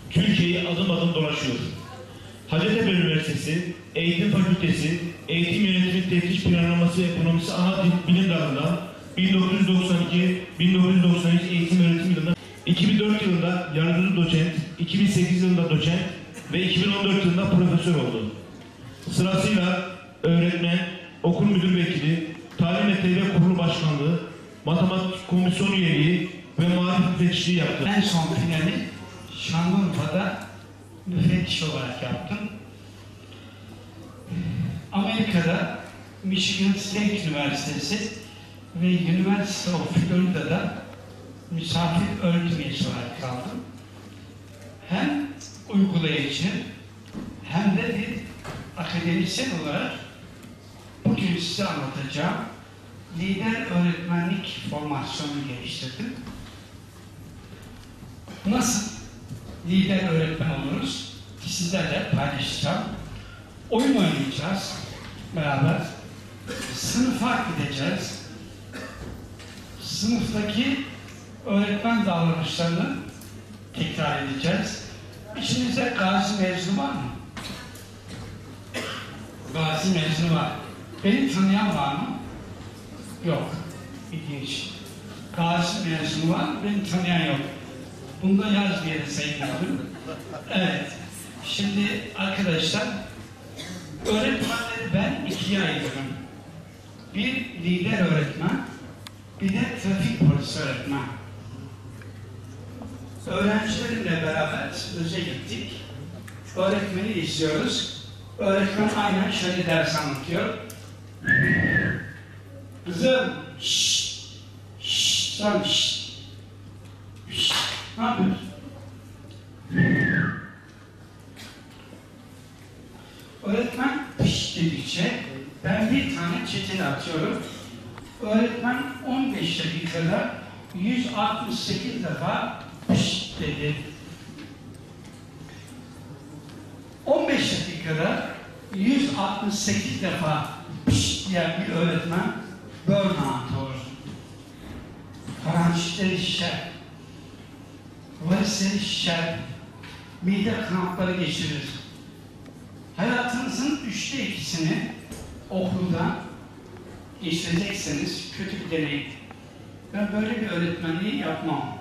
Türkiye'yi adım adım dolaşıyor. Hacettepe Üniversitesi Eğitim Fakültesi Eğitim Yönetimi Teftiş Planlaması ve Ekonomisi Ana Bilim Dalı'ndan 1992-1993 eğitim öğretim yılında 2004 yılında yardımcı doçent, 2008 yılında doçent ve 2014 yılında profesör oldu. Sırasıyla öğretmen, okul müdür vekili, Talim ve Terbiye Kurulu Başkanlığı, Matematik Komisyonu üyeliği ve marif müfettişliği yaptı. En son finali Şanlıurfa'da müfettiş olarak yaptım. Amerika'da Michigan State Üniversitesi ve University of Florida'da misafir öğretim üyesi olarak kaldım. Hem uygulayıcı hem de bir akademisyen olarak bugün size anlatacağım lider öğretmenlik formasyonunu geliştirdim. Nasıl lider öğretmen oluruz? Sizlerle paylaşacağım. Oyun oynayacağız beraber. Sınıfa gideceğiz. Sınıftaki öğretmen davranışlarını tekrar edeceğiz. İçinizde gazi mezunu var mı? Gazi mezunu var. Beni tanıyan var mı? Yok. İlginç. Gazi mezunu var, beni tanıyan yok. Bunda yaz bir yere sayılmadım. Evet. Şimdi arkadaşlar, öğretmenleri ben ikiye ayırıyorum. Bir lider öğretmen, bir de trafik polisi öğretmen. Öğrencilerimle beraber öze gittik. Öğretmeni izliyoruz. Öğretmen aynen şöyle ders anlatıyor. Kızım, şşş, şşş, sen şşş, şşş, ne yapıyorsun? Öğretmen pişt dedikçe ben bir tane çetin atıyorum. Öğretmen 15 dakikada 168 defa pişt dedi. 15 dakikada 168 defa pişt diyen bir öğretmen burnout olur. Parançişleri şişer. Varisleri şişer. Mide krampları geçirir. Hayatınızın 2/3'ini okulda geçirecekseniz kötü bir deneyim. Ben böyle bir öğretmenliği yapmam.